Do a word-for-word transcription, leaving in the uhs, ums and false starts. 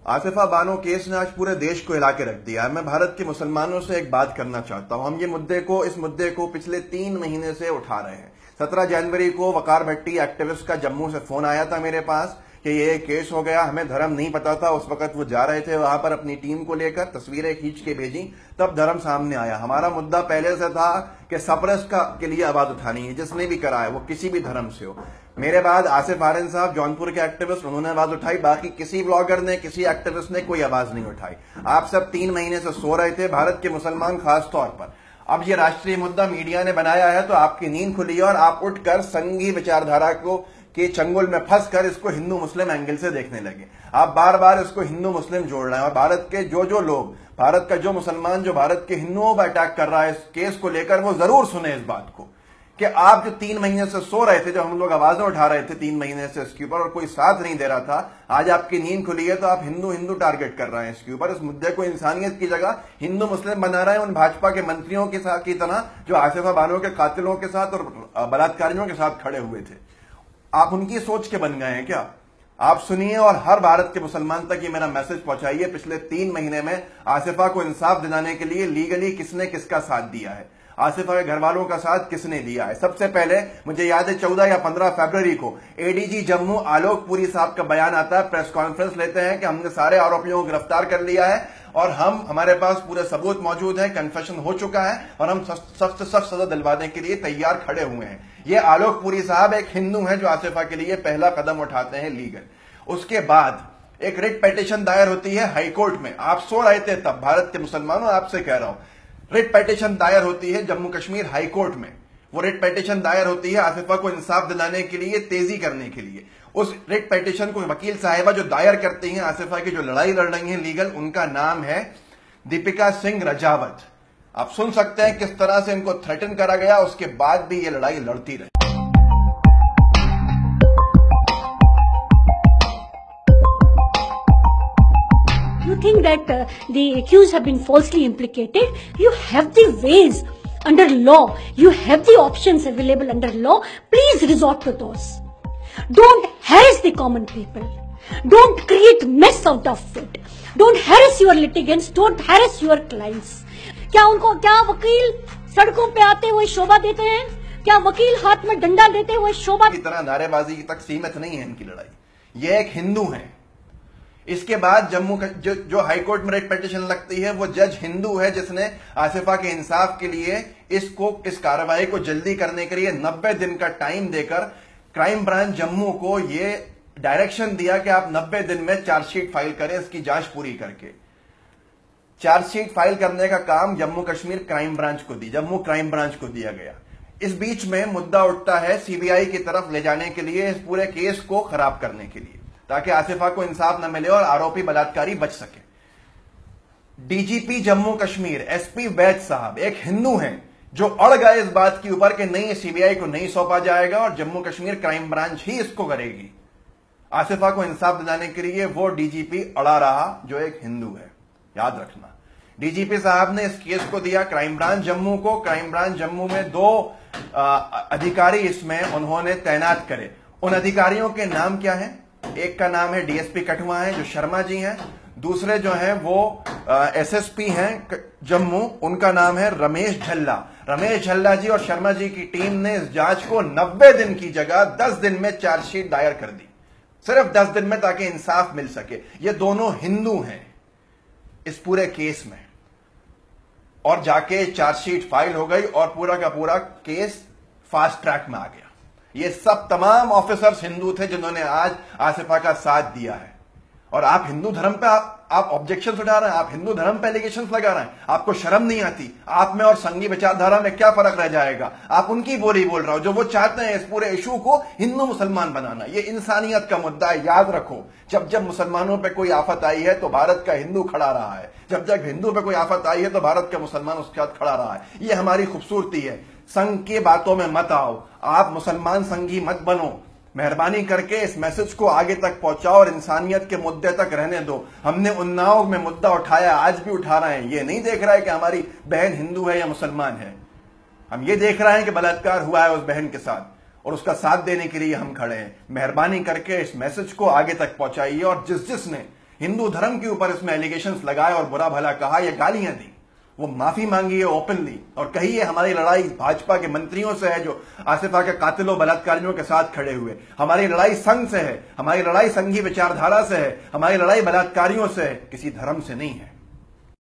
Asifa Bano case ने आज पूरे देश को हिला के रख दिया है। मैं भारत के मुसलमानों से एक बात करना चाहता हूं। हम ये मुद्दे को इस मुद्दे को पिछले तीन महीने से उठा रहे हैं। सत्रह जनवरी को वकार भट्टी एक्टिविस्ट का जम्मू से फोन आया था मेरे पास कि ये केस हो गया। हमें धर्म नहीं पता था, उस वक्त वो जा रहे थे वहां पर अपनी टीम को लेकर, तस्वीरें खींच के भेजी, तब धर्म सामने आया। हमारा मुद्दा पहले से था कि सप्रेस का के लिए आवाज उठानी है, जिसने भी करा है वो किसी भी धर्म से हो। मेरे बाद आसिफ आर्यन साहब जौनपुर के एक्टिविस्ट, उन्होंने आवाज उठाई। बाकी किसी ब्लॉगर ने, किसी एक्टिविस्ट ने कोई आवाज नहीं उठाई। आप सब तीन महीने से सो रहे थे, भारत के मुसलमान खास तौर पर। अब ये राष्ट्रीय मुद्दा मीडिया ने बनाया है तो आपकी नींद खुली और आप उठकर संघी विचारधारा को के चंगुल में फंसकर इसको हिंदू मुस्लिम एंगल से देखने लगे। आप बार बार इसको हिंदू मुस्लिम जोड़ रहे हैं और भारत के जो जो लोग, भारत का जो मुसलमान जो भारत के हिंदुओं पर अटैक कर रहा है इस केस को लेकर, वो जरूर सुने इस बात को कि आप जो तीन महीने से सो रहे थे, जब हम लोग आवाजें उठा रहे थे तीन महीने से इसके ऊपर और कोई साथ नहीं दे रहा था, आज आपकी नींद खुली है तो आप हिंदू हिंदू टारगेट कर रहे हैं इसके ऊपर। इस मुद्दे को इंसानियत की जगह हिंदू मुस्लिम बना रहे हैं, उन भाजपा के मंत्रियों के साथ की तरह जो आसिफा बानो के कातिलों के साथ और बलात्कारियों के साथ खड़े हुए थे। आप उनकी सोच के बन गए हैं क्या? आप सुनिए और हर भारत के मुसलमान तक ये मेरा मैसेज पहुंचाइए। पिछले तीन महीने में आसिफा को इंसाफ दिलाने के लिए लीगली किसने किसका साथ दिया है, आसिफा के घर वालों का साथ किसने दिया है। सबसे पहले मुझे याद है चौदह या पंद्रह फरवरी को एडीजी जम्मू आलोक पुरी साहब का बयान आता है, प्रेस कॉन्फ्रेंस लेते हैं कि हमने सारे आरोपियों को गिरफ्तार कर लिया है और हम हमारे पास पूरे सबूत मौजूद है, कन्फेशन हो चुका है और हम सख्त सख्त सजा दिलवाने के लिए तैयार खड़े हुए हैं। ये आलोक पुरी साहब एक हिंदू हैं जो आसिफा के लिए पहला कदम उठाते हैं लीगल। उसके बाद एक रिट पिटीशन दायर होती है हाईकोर्ट में। आप सो रहे थे तब, भारत के मुसलमानों आपसे कह रहा हूं, रिट पिटीशन दायर होती है जम्मू कश्मीर हाई कोर्ट में। वो रिट पिटीशन दायर होती है आसिफा को इंसाफ दिलाने के लिए, तेजी करने के लिए। उस रिट पिटीशन को वकील साहिबा जो दायर करती हैं आसिफा की जो लड़ाई लड़ रही हैं लीगल, उनका नाम है दीपिका सिंह रजावत। आप सुन सकते हैं किस तरह से इनको थ्रेटन करा गया, उसके बाद भी ये लड़ाई लड़ती रही। You think that uh, the accused have been falsely implicated? You have the ways under law. You have the options available under law. Please resort to those. Don't harass the common people. Don't create mess out of it. Don't harass your litigants. Don't harass your clients. क्या उनको, क्या वकील सड़कों पे आते हुए शोभा देते हैं? क्या वकील हाथ में डंडा लेते हुए शोभा की तरह नारेबाजी तक सीमित नहीं है इनकी लड़ाई। ये एक हिंदू है। इसके बाद जम्मू जो, जो हाईकोर्ट में रिट पिटीशन लगती है, वो जज हिंदू है जिसने आसिफा के इंसाफ के लिए इसको इस कार्रवाई को जल्दी करने के लिए नब्बे दिन का टाइम देकर क्राइम ब्रांच जम्मू को ये डायरेक्शन दिया कि आप नब्बे दिन में चार्जशीट फाइल करें, इसकी जांच पूरी करके। चार्जशीट फाइल करने का काम जम्मू कश्मीर क्राइम ब्रांच को दी, जम्मू क्राइम ब्रांच को दिया गया। इस बीच में मुद्दा उठता है सीबीआई की तरफ ले जाने के लिए, इस पूरे केस को खराब करने के लिए, ताकि आसिफा को इंसाफ न मिले और आरोपी बलात्कारी बच सके। डीजीपी जम्मू कश्मीर एसपी वैद साहब एक हिंदू हैं जो अड़ गए इस बात के ऊपर कि नहीं, सीबीआई को नहीं सौंपा जाएगा और जम्मू कश्मीर क्राइम ब्रांच ही इसको करेगी। आसिफा को इंसाफ दिलाने के लिए वो डीजीपी अड़ा रहा जो एक हिंदू है। याद रखना, डीजीपी साहब ने इस केस को दिया क्राइम ब्रांच जम्मू को। क्राइम ब्रांच जम्मू में दो आ, अधिकारी इसमें उन्होंने तैनात करे। उन अधिकारियों के नाम क्या है? एक का नाम है डीएसपी कठुआ है जो शर्मा जी हैं, दूसरे जो हैं वो एसएसपी हैं जम्मू, उनका नाम है रमेश झल्ला। रमेश झल्ला जी और शर्मा जी की टीम ने इस जांच को नब्बे दिन की जगह दस दिन में चार्जशीट दायर कर दी, सिर्फ दस दिन में, ताकि इंसाफ मिल सके। ये दोनों हिंदू हैं इस पूरे केस में। और जाके चार्जशीट फाइल हो गई और पूरा का पूरा केस फास्ट ट्रैक में आ गया। ये सब तमाम ऑफिसर्स हिंदू थे जिन्होंने आज आसिफा का साथ दिया है। और आप हिंदू धर्म पे आप, आप ऑब्जेक्शंस उठा रहे हैं, आप हिंदू धर्म पे एलिगेशंस लगा रहे हैं। आपको शर्म नहीं आती? आप में और संघी विचारधारा में क्या फर्क रह जाएगा? आप उनकी बोली बोल रहे हो जो वो चाहते हैं इस पूरे इशू को हिंदू मुसलमान बनाना। ये इंसानियत का मुद्दा है, याद रखो। जब जब मुसलमानों पे कोई आफत आई है तो भारत का हिंदू खड़ा रहा है, जब जब हिंदू पे कोई आफत आई है तो भारत का मुसलमान उसके साथ खड़ा रहा है। ये हमारी खूबसूरती है। संघ की बातों में मत आओ, आप मुसलमान संघी मत बनो। मेहरबानी करके इस मैसेज को आगे तक पहुंचाओ और इंसानियत के मुद्दे तक रहने दो। हमने उन्नाव में मुद्दा उठाया, आज भी उठा रहे हैं। ये नहीं देख रहा है कि हमारी बहन हिंदू है या मुसलमान है, हम ये देख रहे हैं कि बलात्कार हुआ है उस बहन के साथ और उसका साथ देने के लिए हम खड़े हैं। मेहरबानी करके इस मैसेज को आगे तक पहुंचाइए और जिस जिसने हिंदू धर्म के ऊपर इसमें एलिगेशंस लगाए और बुरा भला कहा या गालियां दी, वो माफी मांगी है ओपनली और कही है हमारी लड़ाई भाजपा के मंत्रियों से है जो आसिफा के कातिलों बलात्कारियों के साथ खड़े हुए, हमारी लड़ाई संघ से है, हमारी लड़ाई संघी विचारधारा से है, हमारी लड़ाई बलात्कारियों से है, किसी धर्म से नहीं है।